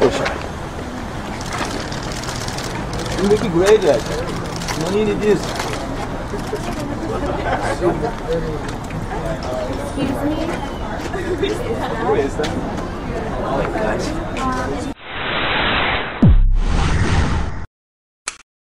Poxa. You make it great, guys. No need this. Excuse me? Who is that? Oh my God.